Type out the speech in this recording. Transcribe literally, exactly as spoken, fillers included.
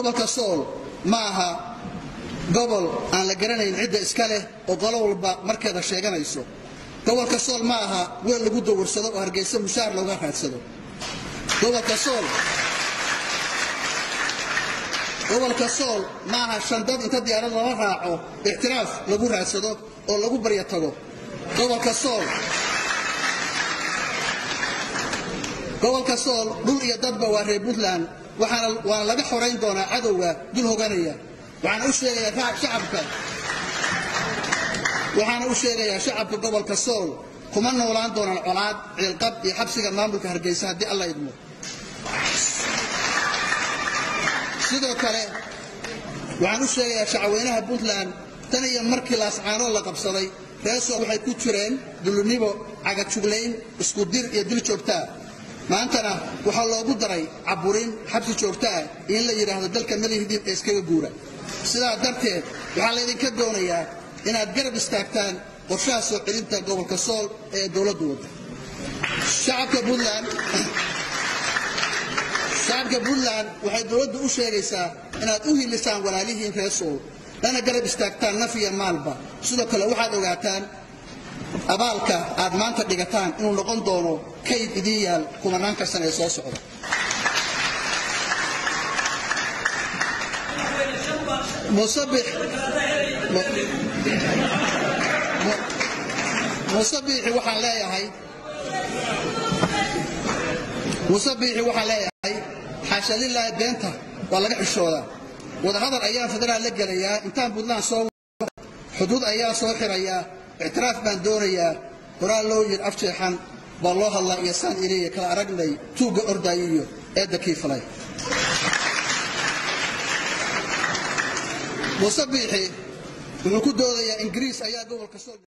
gobolka Sool maaha gobol aan la garanayn cidda iska leh oo golo walba markeeda sheeganayso. gobolka Sool maaha weel lagu dowrsado oo Hargeysa mushaar looga raadsado. gobolka Sool gobolka Sool maaha shandad inta diyaarad lala raaco ixtiraaf lagu raadsado oo lagu barya tago. gobolka Sool gobolka Sool dhul iyo dadba waa reer Puntland waxaana waa laga xoreyn doonaa cadowga dul hoganaya. waxaan u sheegayaa shacabka waxaan u sheegayaa shacabka gobolka Sool kuma noolaan doonaan colaad ciilqab iyo xabsiga maamulka Hargeysa haddii Allah idmo. sidoo kale waxaan u sheegayaa shacweynaha Puntland tan iyo markii laascaano la qabsaday reer Sool waxay ku jireen dulunibo caga juglayn isku dir iyo dil joogta maantana waxa loogu daray caburin xabsi joogta in la yiraahdo dalka malihidin ee iskaga guura. sidaa darteed waxaa la idinka doonayaa inaad garab istaagtaan qorshaha soo celinta gobolka Sool ee dawladdu wada. shacabka Puntland shacabka Puntland waxay dawladdu u sheegaysaa inaad u hilisaan walaalihiin reer Sool lana garab istaagtaan naf iyo maalba. sidoo kale waxaad ogaataan abaalka aad maanta dhigataan inuu noqon doono kayd idin yaal kumanaanka sano ee soo socda. مصبح مصبح waxaan leeyahay مصبح waxaan leeyahay xasha lillahi beenta waa laga xishoodaa. wada hadal ayaa federaal la galayaa intaan Puntland soo xuduud ayaa soo xirayaa ictiraaf baan doonayaa qoraal loo yir afjeexan baa loo hadlaa iyo saan ilaahay kala aragnay tuuga ordayiyo eedda kiifalay. مصبيحي wuxuu ku doodayaa Ingiriis ayaa gobolka Sool